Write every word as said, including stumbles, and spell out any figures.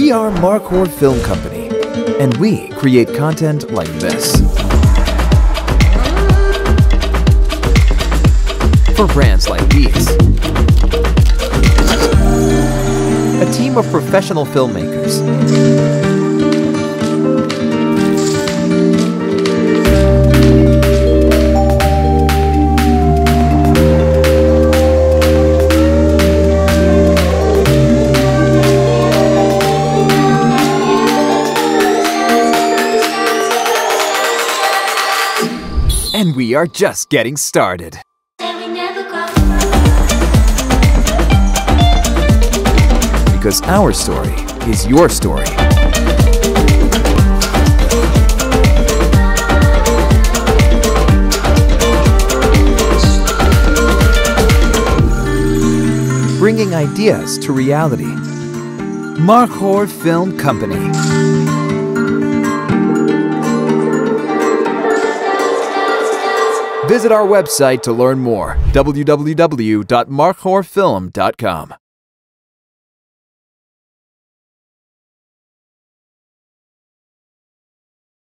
We are Markhor Film Company, and we create content like this. For brands like these. A team of professional filmmakers. And we are just getting started. Because our story is your story. Bringing ideas to reality. Markhor Film Company. Visit our website to learn more, w w w dot markhor film dot com.